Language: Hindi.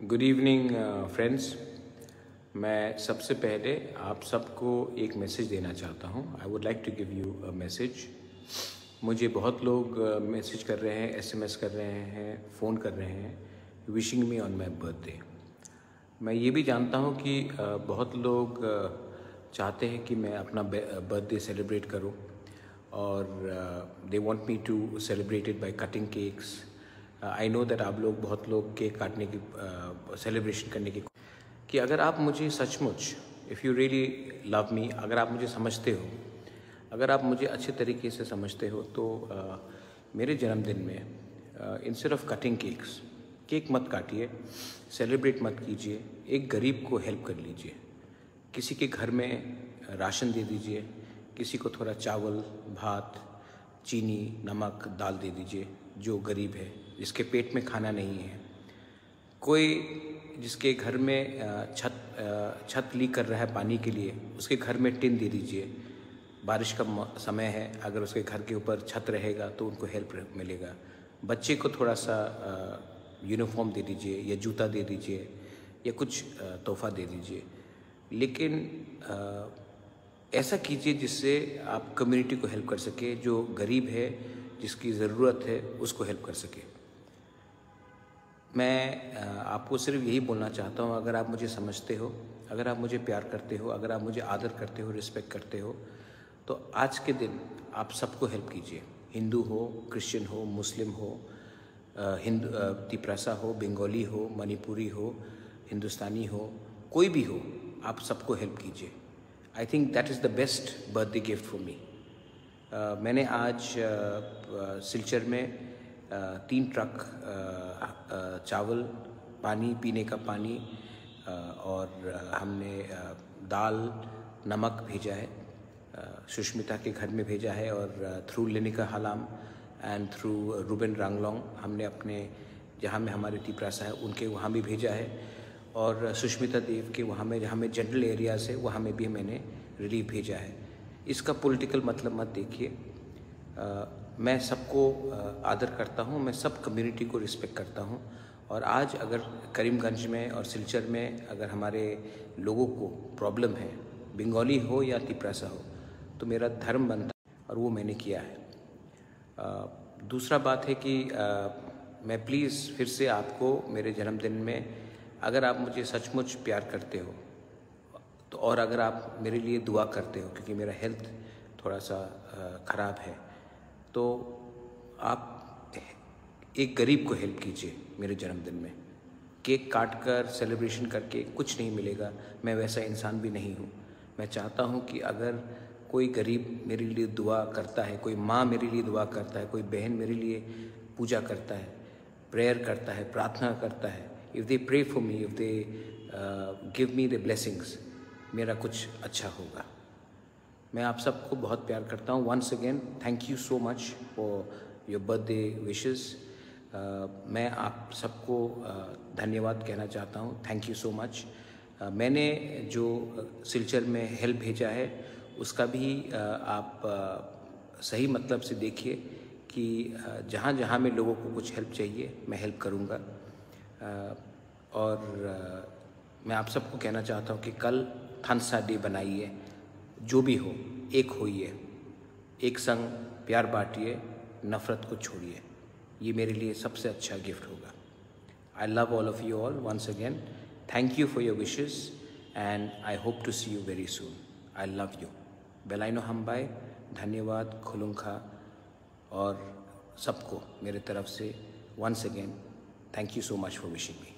Good evening friends. मैं सबसे पहले आप सबको एक मैसेज देना चाहता हूँ। I would like to give you a message. मुझे बहुत लोग मैसेज कर रहे हैं, एसएमएस कर रहे हैं, फ़ोन कर रहे हैं, wishing me on my birthday. मैं ये भी जानता हूँ कि बहुत लोग चाहते हैं कि मैं अपना बर्थडे सेलिब्रेट करूँ और they want me to celebrate it by cutting cakes. I know that आप लोग बहुत लोग केक काटने की सेलिब्रेशन करने की कि अगर आप मुझे सचमुच if you really love me, अगर आप मुझे समझते हो, अगर आप मुझे अच्छे तरीके से समझते हो तो मेरे जन्मदिन में instead of cutting cakes, cake मत काटिए, सेलिब्रेट मत कीजिए, एक गरीब को हेल्प कर लीजिए। किसी के घर में राशन दे दीजिए, किसी को थोड़ा चावल, भात, चीनी, नमक, दाल दे दीजिए जो गरीब है, जिसके पेट में खाना नहीं है। कोई जिसके घर में छत लीक कर रहा है पानी के लिए, उसके घर में टिन दे दीजिए। बारिश का समय है, अगर उसके घर के ऊपर छत रहेगा तो उनको हेल्प मिलेगा। बच्चे को थोड़ा सा यूनिफॉर्म दे दीजिए या जूता दे दीजिए या कुछ तोहफा दे दीजिए। लेकिन ऐसा कीजिए जिससे आप कम्युनिटी को हेल्प कर सके, जो गरीब है, जिसकी ज़रूरत है, उसको हेल्प कर सके। मैं आपको सिर्फ यही बोलना चाहता हूँ, अगर आप मुझे समझते हो, अगर आप मुझे प्यार करते हो, अगर आप मुझे आदर करते हो, रिस्पेक्ट करते हो, तो आज के दिन आप सबको हेल्प कीजिए। हिंदू हो, क्रिश्चियन हो, मुस्लिम हो, तिपरासा हो, बंगाली हो, मणिपुरी हो, हिंदुस्तानी हो, कोई भी हो, आप सबको हेल्प कीजिए। I think that is the best birthday gift for me. मैंने आज सिलचर में 3 ट्रक चावल, पानी, पीने का पानी और हमने दाल, नमक भेजा है। सुष्मिता के घर में भेजा है और through Linika Halam and through Ruben Ranglong हमने अपने जहाँ में हमारे तिपरासा है उनके वहाँ भी भेजा है। और सुष्मिता देव के वहाँ में जहाँ में जनरल एरियाज़ है वहाँ में भी मैंने रिलीफ भेजा है। इसका पॉलिटिकल मतलब मत देखिए। मैं सबको आदर करता हूँ, मैं सब कम्युनिटी को रिस्पेक्ट करता हूँ। और आज अगर करीमगंज में और सिलचर में अगर हमारे लोगों को प्रॉब्लम है, बंगाली हो या तिपरासा हो, तो मेरा धर्म बनता है और वो मैंने किया है। दूसरा बात है कि मैं प्लीज़ फिर से आपको मेरे जन्मदिन में, अगर आप मुझे सचमुच प्यार करते हो तो, और अगर आप मेरे लिए दुआ करते हो, क्योंकि मेरा हेल्थ थोड़ा सा ख़राब है, तो आप एक गरीब को हेल्प कीजिए मेरे जन्मदिन में। केक काट कर सेलिब्रेशन करके कुछ नहीं मिलेगा, मैं वैसा इंसान भी नहीं हूँ। मैं चाहता हूँ कि अगर कोई गरीब मेरे लिए दुआ करता है, कोई माँ मेरे लिए दुआ करता है, कोई बहन मेरे लिए पूजा करता है, प्रेयर करता है, प्रार्थना करता है, if they pray for me, if they give me the blessings, मेरा कुछ अच्छा होगा। मैं आप सबको बहुत प्यार करता हूँ। Once again thank you so much for your birthday wishes. मैं आप सबको धन्यवाद कहना चाहता हूँ। Thank you so much. मैंने जो सिलचर में हेल्प भेजा है उसका भी आप सही मतलब से देखिए कि जहाँ जहाँ में लोगों को कुछ हेल्प चाहिए मैं हेल्प करूँगा। और मैं आप सबको कहना चाहता हूँ कि कल थंसा डे बनाइए, जो भी हो, एक होइए, एक संग प्यार बांटिए, नफ़रत को छोड़िए। ये मेरे लिए सबसे अच्छा गिफ्ट होगा। I love all of you all once again. Thank you for your wishes and I hope to see you very soon. I love you. बेलाइनो हमबाई, धन्यवाद, खुलुंखा, और सबको मेरे तरफ से once again thank you so much for wishing me.